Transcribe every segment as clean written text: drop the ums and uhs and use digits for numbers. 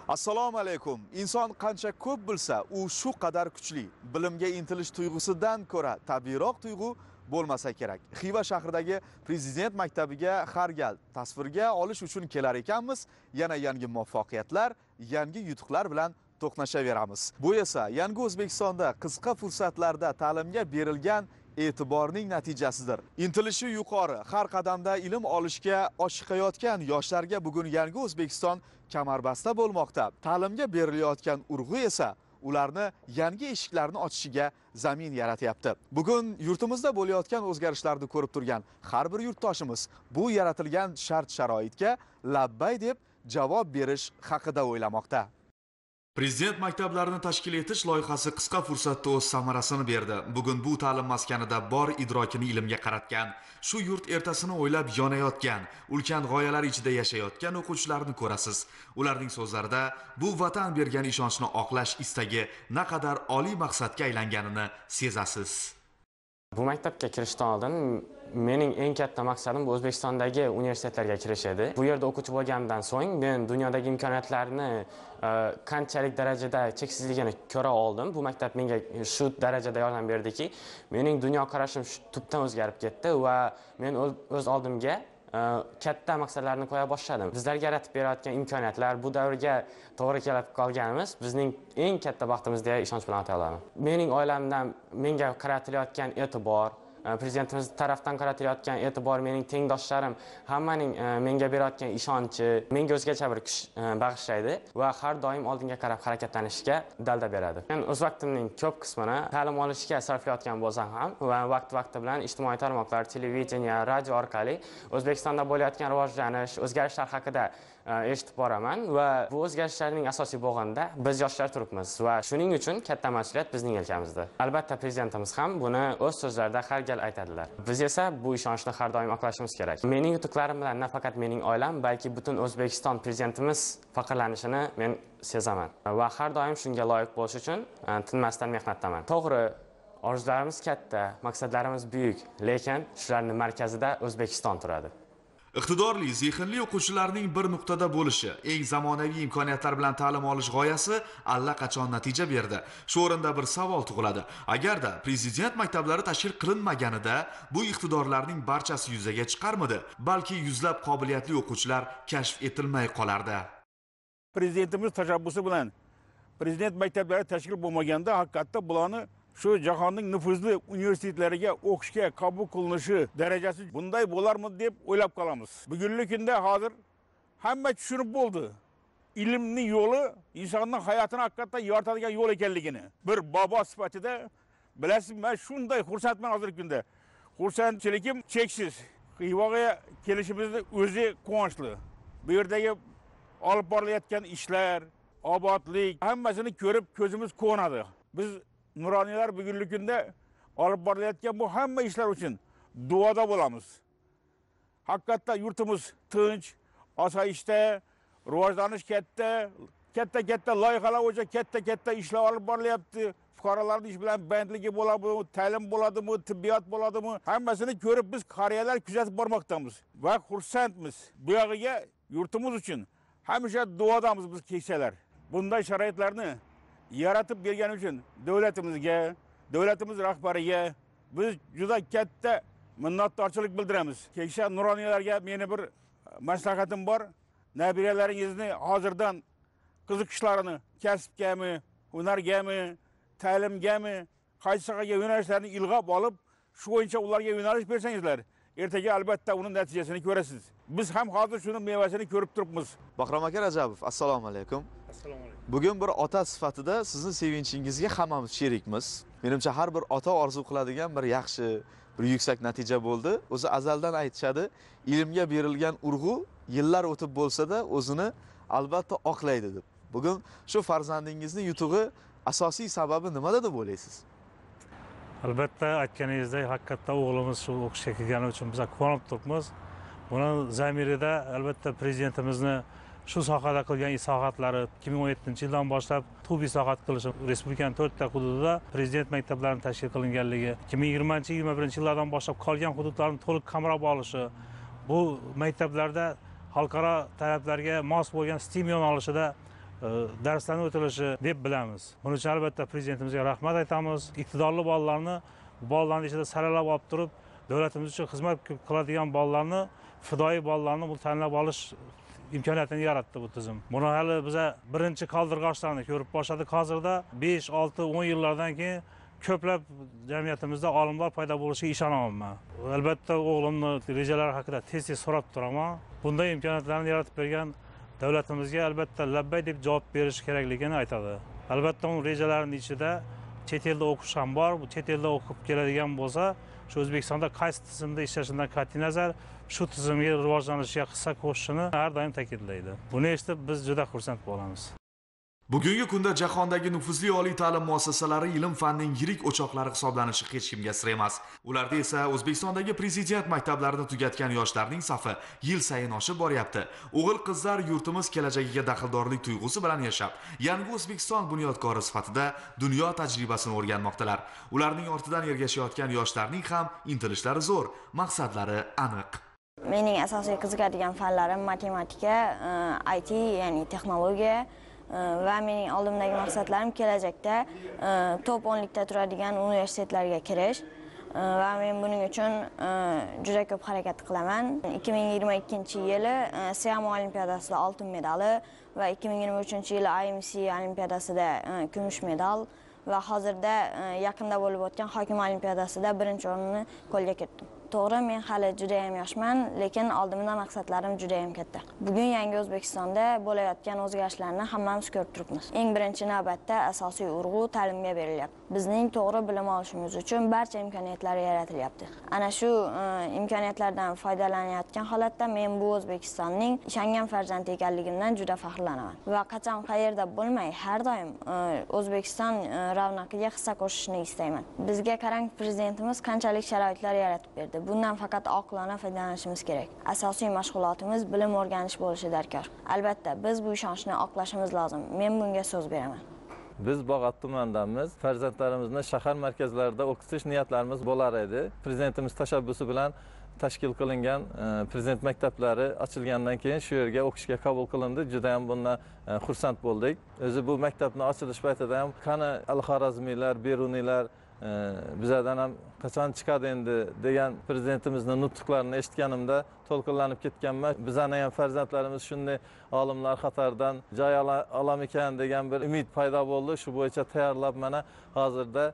Assalomu alaykum. Inson qancha ko'p bilsa, u shu qadar kuchli. Bilimga intilish tuyg'usidan ko'ra tabiiyroq tuyg'u bo'lmasa kerak. Xiva shahridagi Prezident maktabiga har gal tasvirga olish uchun kelar ekanmiz. Yana yangi muvaffaqiyatlar, yangi yutuqlar bilan to'qnashaveramiz. Bu esa yangi O'zbekistonda qisqa fursatlarda ta'limga berilgan e'tiborning natijasidir. Intilishi yuqori, har qadamda ilm olishga oshiqayotgan yoshlarga bugun yangi O'zbekiston kamarbasta bo'lmoqda. Ta'limga berilayotgan urg'u esa ularni yangi eshiklarni ochishiga zamin yaratyapti. Bugun yurtimizda bo'layotgan o'zgarishlarni ko'rib turgan har bir yurtdoshimiz bu yaratilgan shart-sharoitga labbay deb javob berish haqida o'ylamoqda. Prezident maktablarini tashkil etish loyihasi qisqa fursatda o'z samarasini berdi. Bugun bu ta'lim maskanida bor idrokini ilmga qaratgan, shu yurt ertasini o'ylab yonayotgan, ulkan g'oyalar ichida yashayotgan o'quvchilarni ko'rasiz. Ularning so'zlarida bu vatan bergan ishonchni oqlash istagi naqadar oliy maqsadga aylanganini sezasiz. Bu maktabga kirishdan oldin mening eng katta maqsadim bu O'zbekistondagi universitetlarga kirish edi. Bu yerda o'quvchi bo'lgandan so'ng men dunyodagi imkoniyatlarni qanchalik darajada cheksizligini ko'ra oldim. Bu maktab menga shu darajada yordam berdiki, mening dunyoqarashim tubdan o'zgarib ketdi va men o'z oldimga katta maqsadlarni qo'ya boshladim. Bizlarga yaratib berayotgan imkoniyatlar, bu davrga to'g'ri kelib qolganimiz bizning eng katta baxtimiz deya ishonch bilan ayta olaman. Mening oilamdan menga qaratilayotgan e'tibor, prezidentimiz tarafdan qaratilayotgan e'tibor, mening tengdoshlarim hammaning menga berayotgan ishonchi menga o'zgacha bir kuch bag'ishlaydi va har doim oldinga qarab harakatlanishga dalda beradi. Men o'z vaqtimning ko'p qismini ta'lim olishga sarflayotgan bo'lsam ham va vaqti bilan ijtimoiy tarmoqlar, televideniya, radio orqali O'zbekistonda bo'layotgan rivojlanish, o'zgarishlar haqida eshitib boraman va bu o'zgarishlarning asosiy bo'g'inida biz yoshlar turibmiz va shuning uchun katta mas'uliyat bizning yelkamizda. Albatta prezidentimiz ham buni o'z so'zlarida har gal aytadilar. Biz esa bu ishonchni har doim oqlashimiz kerak. Mening yutuqlarim bilan nafaqat mening oilam, balki butun O'zbekiston prezidentimiz faxrlanishini men sezaman va har doim shunga loyiq bo'lish uchun tinmasdan mehnatdaman. To'g'ri, orzularimiz katta, maqsadlarimiz buyuk, lekin shularning markazida O'zbekiston turadi. Iqtidorli, zehnli o'quvchilarning bir nuqtada bo'lishi, eng zamonaviy imkoniyatlar bilan ta'lim olish g'oyasi allaqachon natija berdi. Shu o'rinda bir savol tug'iladi. Agarda prezident maktablari tashkil qilinmaganida bu iqtidorlarning barchasi yuzaga chiqarmidi? Balki yuzlab qobiliyatli o'quvchilar kashf etilmay qolardi. Prezidentimiz tashabbusi bilan prezident maktablari tashkil bo'lmaganda haqiqatda bularni shu jahonning nufuzli universitetlariga o'qishga qabul qilinishi darajasi bunday bo'larmi deb o'ylab qolamiz. Bugungi kunda hozir hamma tushunib bo'ldi. Ilmning yo'li insonning hayotini haqiqatdan yoritadigan yo'l ekanligini. Bir bobo sifatida bilasiz, men shunday xursandman hozirgi kunda. Xursandchilikim cheksiz. Xivaga kelishimizning o'zi quvonchli. Bu yerdagi olib borilayotgan ishlar, obodlik hammasini ko'rib ko'zimiz quvonadi. Biz nuroniylar bugungi kunda olib borilayotgan bu hamma ishlar uchun duoda bo'lamiz. Haqiqatda yurtimiz tinch, osoyishta, rivojlanish katta loyihalar bo'yicha katta ishlar olib borilyapti. Fuqarolarning ish bilan bandligi bo'ladimi, ta'lim bo'ladimi, tibbiyot bo'ladimi, hammasini ko'rib biz qariyalar kuzatib bormoqdamiz va xursandmiz. Bu yog'iga yurtimiz uchun hamisha duodamiz biz keksalar. Bunday sharoitlarni yaratib bergani uchun davlatimizga, davlatimiz rahbariga biz juda katta minnatdorchilik bildiramiz. Keksa nuroniylarga meni bir maslahatim bor. Nabiralaringizni hozirdan qiziqishlarini kasbgami, hunargami, ta'limgami, qaysi sohaga yo'nalishlarni ilg'ab olib, shu bo'yicha ularga yo'nalish bersangizlar, ertaga albatta uning natijasini ko'rasiz. Biz ham hozir shuni mevasini ko'rib turibmiz. Bahrom aka Rajabov, assalomu alaykum. Assalomu alaykum. Bugun bir ota sifatida sizni sevinchingizga hammamiz sherikmiz. Menimcha har bir ota orzu qiladigan bir yaxshi, bir yuksak natija bo'ldi. O'zi azaldan aytishadi, ilmga berilgan urg'u yillar o'tib bo'lsa-da o'zini albatta oqlaydi deb. Bugun shu farzandingizning yutug'i asosiy sababi nimada deb o'ylaysiz? Albatta aytganingizdek, haqiqatda o'g'limiz shu o'qishga kelgani uchun biz quvonib turibmiz. Buni zamirida albatta prezidentimizni shu sohada qilgan islohotlari 2017-yildan boshlab tub islohot qilishi, respublikaning 4 ta hududida prezident maktablarining tashkil qilinganligi, 2020-2021-yillardan boshlab qolgan hududlarni to'liq qamrab olishi, bu maktablarda xalqaro talablarga mos bo'lgan STEM yo'nalishida darslarni o'tilishi deb bilamiz. Buning uchun albatta prezidentimizga rahmat aytamiz. Iqtidorli bolalarni ichida saralab olib turib, davlatimiz uchun xizmat qiladigan bolalarni, fidoyi bolalarni bu tanlab olish imkoniyatini yaratdi bu tizim. Buni hali biza birinchi qaldirg'ochlarni ko'rib boshladik. Hozirda 5, 6, 10 yillardan keyin ko'plab jamiyatimizda olimlar paydo bo'lishiga ishonaman. Albatta o'g'limni rejalari haqida tez-tez so'rab turaman. Bunday imkoniyatlarni yaratib bergan davlatimizga albatta labbay deb javob berish kerakligini aytadi. Albatta uning rejalarining ichida chet elda o'qish ham bor. Bu chet elda o'qib keladigan bo'lsa, shu O'zbekistonda qaysi tizimda ishlashidan qat'iy nazar shu tizimga rivojlanishiga hissa qo'shishini har doim ta'kidlaydi. Buni eshitib biz juda xursand bo'lamiz. Bugungi kunda jahondagi nufuzli oliy ta'lim muassasalari ilm-fanning yirik o'choqlari hisoblanishi hech kimga sir emas. Ularda esa O'zbekistondagi prezident maktablarini tugatgan yoshlarning safi yil sayin oshib boryapti. O'g'il-qizlar yurtimiz kelajagiga daxldorlik tuyg'usi bilan yashab, yangi O'zbekiston bunyodkori sifatida dunyo tajribasini o'rganmoqdalar. Ularning ortidan ergashayotgan yoshlarning ham intilishlari zo'r, maqsadlari aniq. Mening asosiy qiziqadigan fanlarim matematika, IT, ya'ni texnologiya va mening oldimdagi maqsadlarim kelajakda top 10likda turadigan universitetlarga kirish va men buning uchun juda ko'p harakat qilaman. 2022-yili Siam olimpiadasida oltin medali va 2023-yili IMC olimpiadasida kumush medal va hozirda yaqinda bo'lib o'tgan Hokim olimpiadasida birinchi o'rinni qo'lga kiritdim. To'g'ri, men hali juda ham yoshman, lekin oldimda maqsadlarim juda ham katta. Bugun yangi O'zbekistonda bo'layotgan o'zgarishlarni hammamiz ko'rib turibmiz. Eng birinchi navbatda asosiy urg'u ta'limga berilyapti. Bizning to'g'ri bilim olishimiz uchun barcha imkoniyatlar yaratilyapti. Ana shu imkoniyatlardan foydalanayotgan holatda men bu O'zbekistonning ishongan farzandi ekanligimdan juda faxrlanaman. Va qachon qayerda bo'lmay, har doim O'zbekiston ravnaqiga hissa qo'shishni istayman. Bizga qarang, prezidentimiz qanchalik sharoitlar yaratib berdi. Bundan faqat oqilona foydalanishimiz kerak. Asosiy mashg'ulotimiz bilim o'rganish bo'lishi darkor. Albatta, biz bu ishonchni oqlashimiz lozim. Men bunga so'z beraman. Biz Bog'ot tumanidamiz. Farzandlarimizni shahar markazlarida o'qitish niyatlarimiz bo'lar edi. Prezidentimiz tashabbusi bilan tashkil qilingan prezident maktablari ochilgandan keyin shu yerga o'qishga qabul qilindi. Juda ham bundan xursand bo'ldik. O'zi bu maktabni ochilish paytida ham qani al-Xorazmiylar, Beruniylar bizlardan ham qachon chiqadi endi degan prezidentimizning nutqlarini eshitganimda to'lqinlanib ketganman. Bizlarning ham farzandlarimiz shunday olimlar qatoridan joy olam ekan degan bir umid paydo bo'ldi. Shu bo'yicha tayyorlab mana hozirda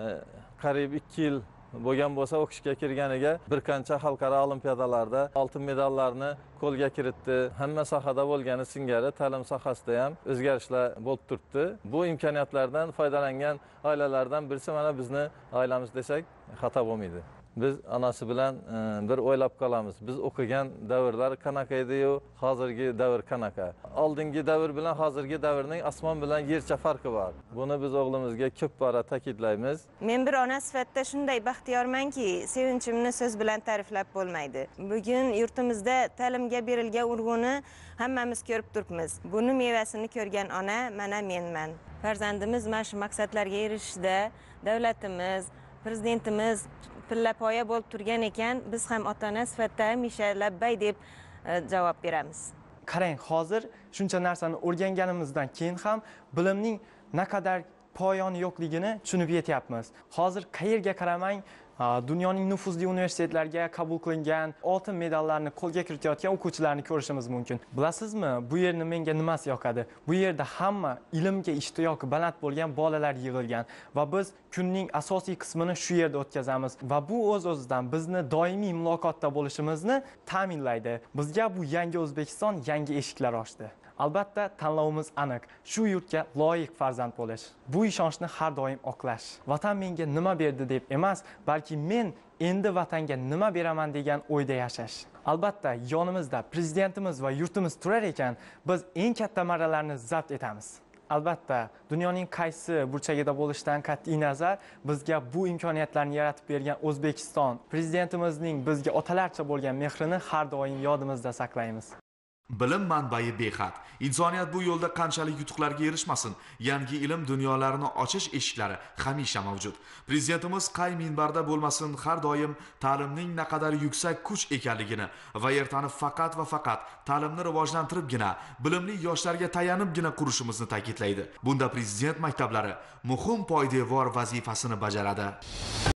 qariyb 2 yil bo'lgan bo'lsa o'qishga kirganiga bir qancha xalqaro olimpiadalarda oltin medallarni qo'lga kiritdi. Hamma sohada bo'lgani singari ta'lim sohasida ham o'zgarishlar bo'lib turibdi. Bu imkoniyatlardan foydalangan oilalardan birisi mana bizni oilamiz desak xato bo'lmaydi. Biz onasi bilan bir o'ylab qolamiz. Biz o'qigan davrlar qanaqa edi-yu, hozirgi davr qanaqa. Oldingi davr bilan hozirgi davrning osmon bilan yercha farqi bor. Buni biz o'g'limizga ko'p bora ta'kidlaymiz. Men bir ona sifatida shunday baxtiyormanki, sevinchimni so'z bilan ta'riflab bo'lmaydi. Bugun yurtimizda ta'limga berilgan urg'uni hammamiz ko'rib turibmiz. Buni mevasini ko'rgan ona mana menman. Farzandimiz mana shu maqsadlarga erishishda davlatimiz, prezidentimiz pillapoya bo'lib turgan ekan, biz ham ota-ona sifatida hamisha labbay deb javob beramiz. Qarang, hozir shuncha narsani o'rganganimizdan keyin ham bilimning naqadar poyoni yo'qligini tushunib yetyapmiz. Hozir qayerga qaramang, dunyoning nufuzli universitetlariga qabul qilingan oltin medallarni qo'lga kiritayotgan o'quvchilarni ko'rishimiz mumkin. Bilasizmi, bu yerni menga nimasi yoqadi? Bu yerda hamma ilmga ishtiyoqi baland bo'lgan bolalar yig'ilgan va biz kunning asosiy qismini shu yerda o'tkazamiz va bu o'z-o'zidan bizni doimiy muloqotda bo'lishimizni ta'minlaydi. Bizga bu yangi O'zbekiston yangi eshiklar ochdi. Albatta, tanlovimiz aniq. Shu yurtga loyiq farzand bo'lish. Bu ishonchni har doim oqlash. Vatan menga nima berdi deb emas, balki men endi vatanga nima beraman degan o'yda yashash. Albatta, yonimizda prezidentimiz va yurtimiz turar ekan, biz eng katta marralarni zabt etamiz. Albatta, dunyoning qaysi burchagida bo'lishidan qat'iy nazar, bizga bu imkoniyatlarni yaratib bergan O'zbekiston prezidentimizning bizga otalarcha bo'lgan mehrini har doim yodimizda saqlaymiz. Bilim manbai behad. Insoniyat bu yo'lda qanchalik yutuqlarga erishmasin, yangi ilm dunyolarini ochish eshiklari hamisha mavjud. Prezidentimiz qay minbarda bo'lmasin, har doim ta'limning naqadar yuksak kuch ekanligini va ertani faqat va faqat ta'limni rivojlantiribgina, bilimli yoshlarga tayanibgina qurishimizni ta'kidlaydi. Bunda prezident maktablari muhim poydevor vazifasini bajaradi.